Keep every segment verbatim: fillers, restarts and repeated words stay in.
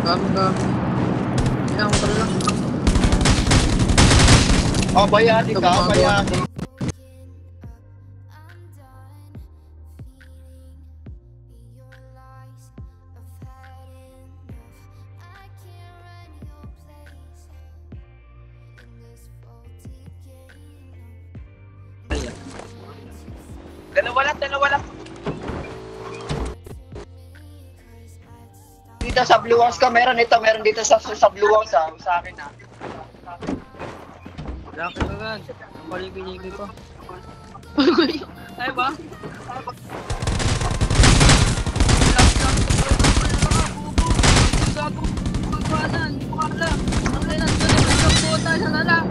Gago, gago. Kailangan ko pala lang. Oh, bayani ka, bayani. Dalawa lang, dalawa lang. Dito sa Blue House ka, meron ito, meron dito sa, sa Blue House ha, sa akin ha. Laki ka gan. Ang paligid-ligid ko. Ay ba? Gago. Pagpasan. Hindi ko kala. Ang kailan ko na may puta. Sana lang.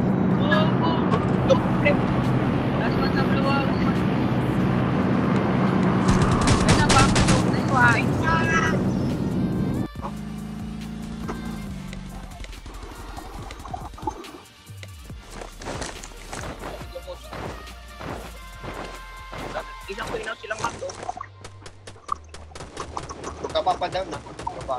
Last one sa Blue House. Ay na ba? Ay na. Ilang ko inaw silang mato. Huwag ka papadaw na. Kapag.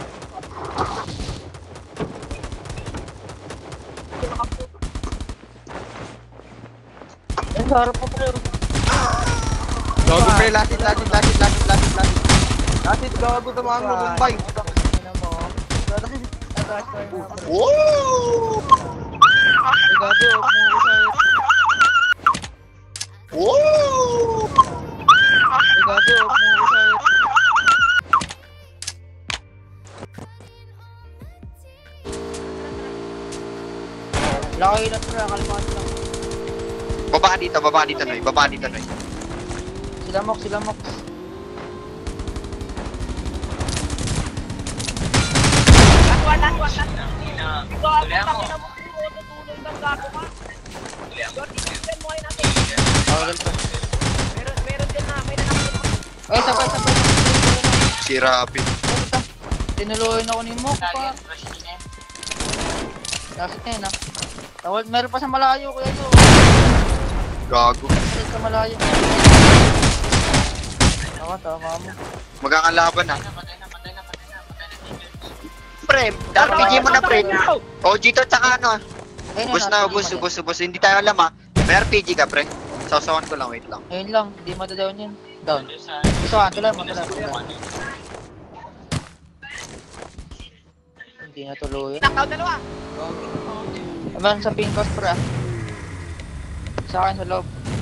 Ang harap po pre. Gago pre, lasit, lasit, lasit, lasit, lasit, lasit. Lasit, gago tamaan mo ng bike. Woo! Ay gago, huwag mo ko sa'yo. Woo! Ay gago, huwag mo ko sa'yo. Laki na pre, kalmahan lang. Baba ka dito, baba ka dito, Noy. Baba ka dito, Noy. Sila Mox, sila Mox. Latuan, latuan, latuan. Ito, ako takin na mo. Tutulong ng gago ka. Jordi, tignan mo ay natin. Tawag pa. Meron, meron din na. May nanakot. Ay, sabay, sabay. Si Rapid. Tinuloy na ako ni Mox pa. Lapit na yun ah. Tawag, meron pa sa malayo kuya yun. Gago. Meron sa malayo. Tama, tama mo. Magkakalaban ha. Pre, R P G mo na pre. O, Gito tsaka ano. Ayun, Ubus ayun, na, ayun, ubus, ayun. ubus, ubus. Hindi tayo alam ha. May R P G ka pre. Sausawan ko lang, wait lang. Ayun lang, hindi madadown yun. Down. Gusto ka, tuloy mo, tuloy mo. Hindi na tuloy. Takaw dalawa. Aban sa pink cost pra. Sa akin sa loob.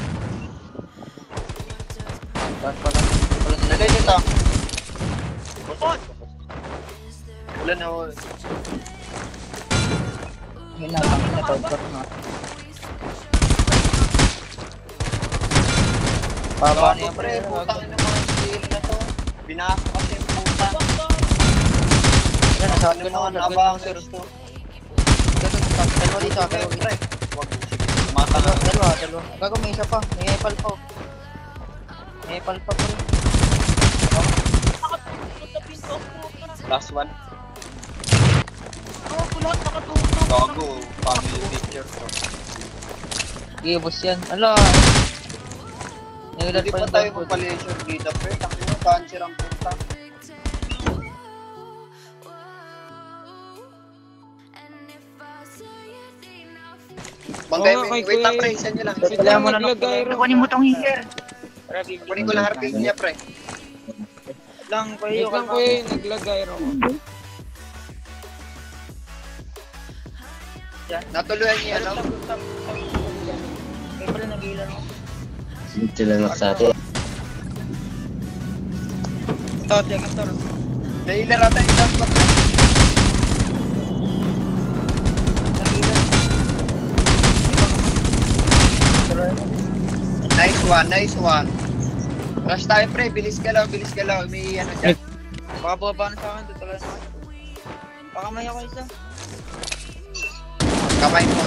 Down pa lang. Wala nila. Dali dito. Bukod. Wala na ako. Yun na, kami na tawag ko na. Papa Gago niya pre, pre. putang ina mga skill na to. Binasa kasi yung puta. Yan, nasawan ko Ano na mga ako. nabang sir to. Dalawa dito, Pre, dalawa pre. dito. Wag mata Dalawa, na. dalawa, dalawa. Gago, may isa pa. May epal pa. May epal pa pre. Nakatulog sa pinto. Last one. Ako, pulat, nakatulog. Gago, family picture to. Sige, boss yan. Ala. Nagilat Hindi pa pa yung tayo dog food. magpa-leisure dito pre. Takino, cancer ang puta. Bangay, Oo nga, wait kay lang Kuya. pre, isa nyo lang. Wala mo na naglagay ro. Kunin mo tong hiker. Kunin ko lang R P G niya pre. Lang Wait kayo. lang ko eh, naglagay ro. Natuluyan niya ano? Kaya pala nag-ilan mo. Sila na sa atin. Ito, check ito. Nailer ata yung last one. Nice one, nice one. Rush tayo pre, bilis ka lang, bilis ka lang. May ano dyan. Baka baba na sa akin. Tutuloy na ako. Baka may ako isa. Kamay mo.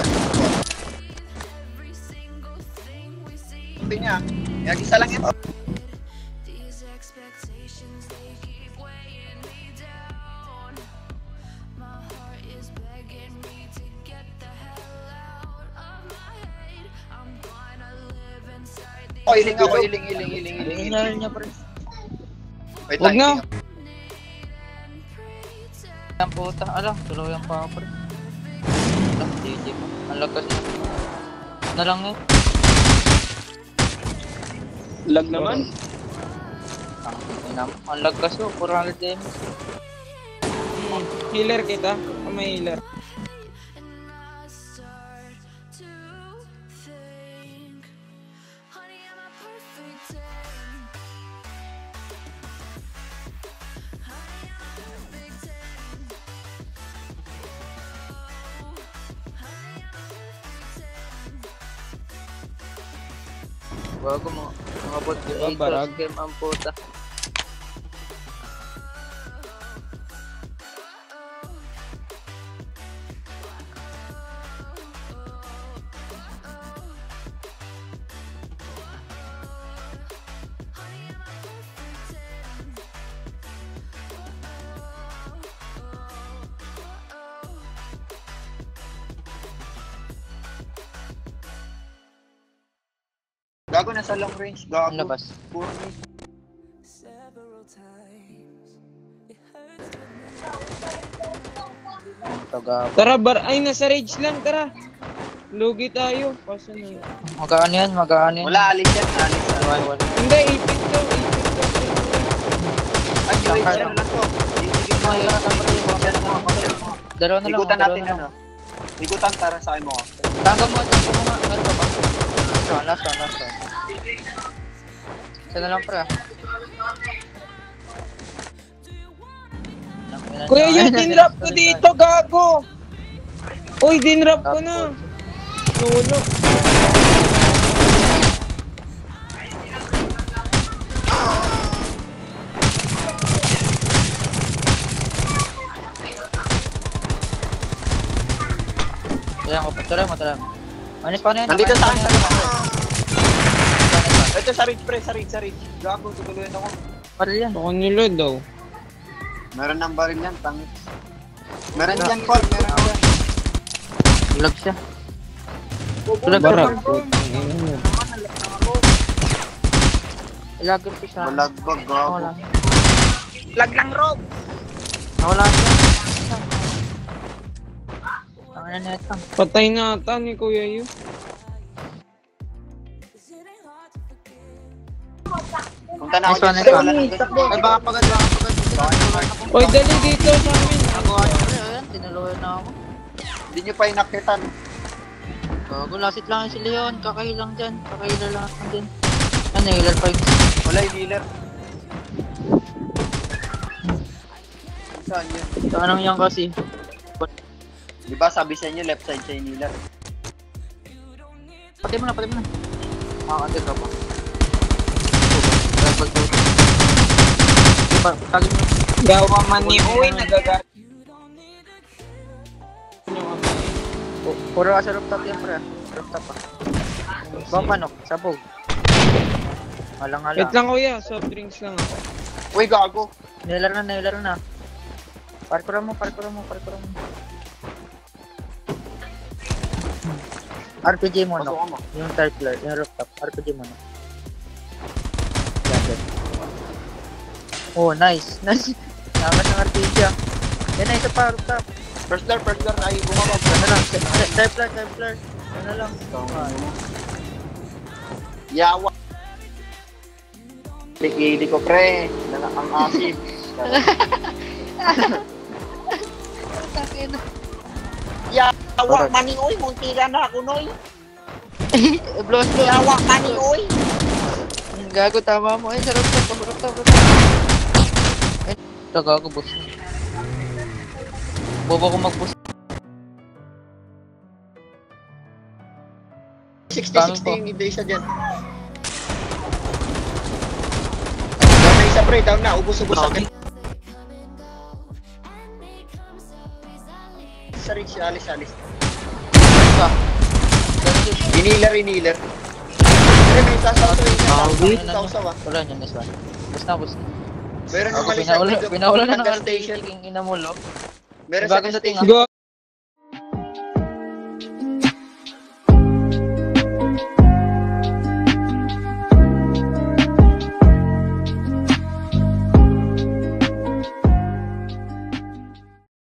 Sabi niya, yung isa lang yan. Oh, iling ako, iling, iling, iling, iling. Hinahal niya pre. Wait Wag lang, na. iling ako. Ang puta, ala, tuluyan pa ako pre. Ala, G G pa. Ang lakas na. Na lang eh. Lag naman. Ang ina mo, ang lakas oh, four hundred damage. Healer kita. O may healer. Bago mo, mga bot Diba, barag? game ang puta. Gago nasa long range. Gago. Ang labas. Puro range. Taga. Tara, bar ay nasa rage lang, tara. Lugi tayo. Paso na. Magaan yan, magaan yan. Wala, alis yan. Alis. Wala, wala. Hindi, ipit to, ipit to. Ay, wait, Saka- ano lang to. Dalawa na lang. Igutan dalawa natin na lang. ano. Igutan, tara sa akin mo. Tanggal mo, tanggal mo nga. Meron ka ba? Last one, last one, last one. Isa na lang pre ah. Kuya, yung dinrap ko dito, gago. Uy, dinrap ko na. Solo. Tuloy ko pa, tuloy mo, tuloy mo. Manis pa na yan. Nandito manis sa pa akin. na yan. Ito sa ridge, pre. Sa ridge, sa ridge. Gago, tutuluyan ako. Paril yan. Ako nilo daw. Meron ng baril yan, tangit. Meron dyan, Paul. Meron dyan. Lag siya. Tulag Barag. ko. Ilagin ko siya. Malagbag, gago. Wala. Lag lang, Rob. Nawala siya. Ang ano na ito. Patay na ata ni Kuya Yu. Punta na ako Nice one, dyan, nice pre. one. Wala nang good. Ay, baka pagad, baka pagad. Uy, dali dito sa amin. Nagawa niyo rin. Ayan, tinuluyan na ako. Hindi nyo pa inakitan. Bago, lasit lang si Leon. Kakahilang dyan. Kakahilang lang din. Ano, healer pa yun. Wala yung healer. Saan yun? Tanong yan kasi. Di ba sabi sa inyo left side sa yung healer? Patay mo na, patay mo na. Makakantid ka pa. Dapat to. Diba, tagin mo. Gawa man ni Uy, nagagat. Pu- Puro ka sa rooftop yan, pre. Rooftop pa. Bang manok, sabog. Alang-alang. Wait lang Kuya, soft drinks lang ako. Uy, gago. Nilar na, nilar na. Parkour mo, parkour mo, parkour mo. R P G mo, no? Pasukan mo. Yung circular, yung rooftop. R P G mo, no? Yan, yan. Oh, nice. Nice. Naman ng R P G, ah. Yan na, isa pa, rooftop. First floor, first floor. Ay, bumaba. Yan na lang. Dive flare, dive flare. Yan na lang. Ah, Yawa. Likidi ko, pre. Nala ang asip. Yawa, maning oy. Muntiga na ako, noy. Blows, blows. Yawa, maning oy. Gago, tama mo. Ay, sa rooftop, rooftop, rooftop. Ay, ito, gago, boss. Bobo ko mag-boss. sixty sixty yung hindi isa dyan. Down na isa, pre. Down na. Ubus-ubus agad. Sa rin si Alice, Alice. Ka. Iniler, iniler. Pre, may sasaw to yung Ah, wait. sasaw ah. Wala niyan, this one. Bus na, bus na. Meron Ako, yung pinaula, pinaula na ng gas R P G, station. king ina mo, lo. Meron sa Bagong gas dating, station. Go.